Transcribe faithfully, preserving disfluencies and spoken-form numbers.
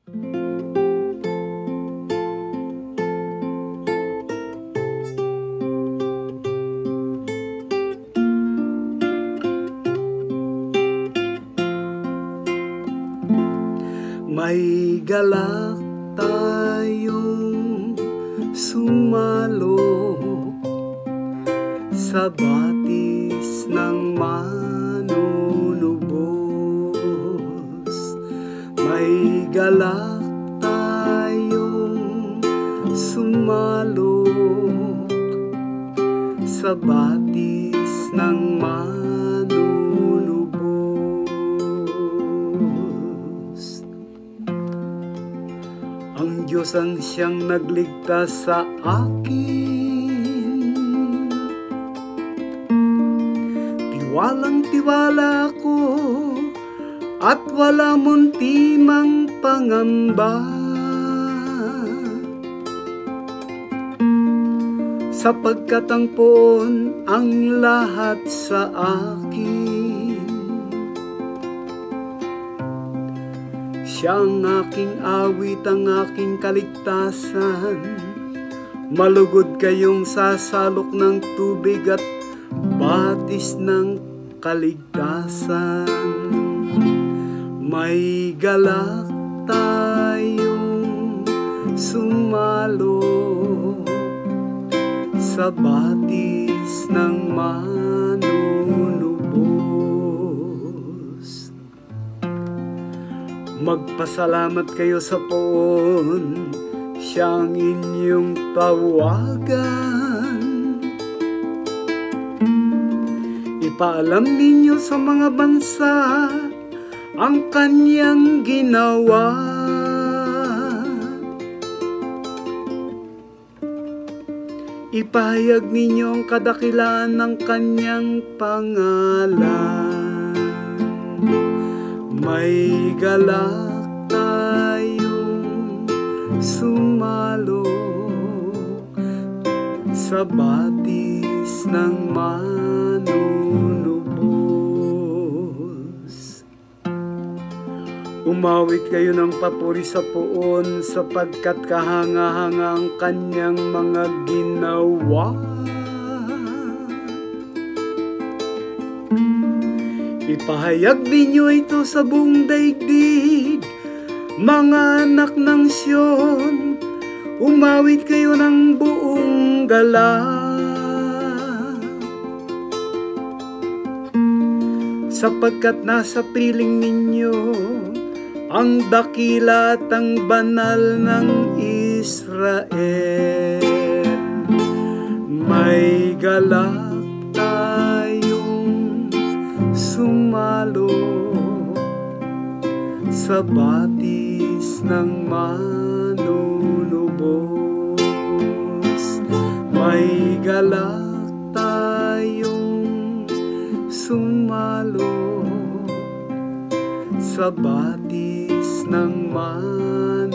May galak tayong sumalok sa batis ng manunubos. May galak tayong sumalok sa batis ng manunubos. Ang Diyos ang siyang nagligtas sa akin. Tiwalang tiwala ko at wala muntimang pangamba, sapagkat ang poon ang lahat sa akin. Siyang aking awit, ang aking kaligtasan. Malugod kayong sasalok ng tubig at batis ng kaligtasan. May galak tayong sumalo sa batis ng manunubos. Magpasalamat kayo sa poon, siyang inyong tawagan. Ipaalam ninyo sa mga bansa ang kanyang ginawa. Ipahayag ninyo ang kadakilaan ng kanyang pangalan. May galak tayong sumalo sa batis ng manunubos. Umawit kayo ng papuri sa poon, sapagkat kahanga-hanga ang kanyang mga ginawa. Ipahayag ninyo ito sa buong daigdig, mga anak ng Siyon. Umawit kayo ng buong galak, sapagkat nasa piling ninyo ang dakila at ang banal ng Israel. May galak sumalo sa batis ng manunubos. May galak tayong sumalo sa batis ng manunubos.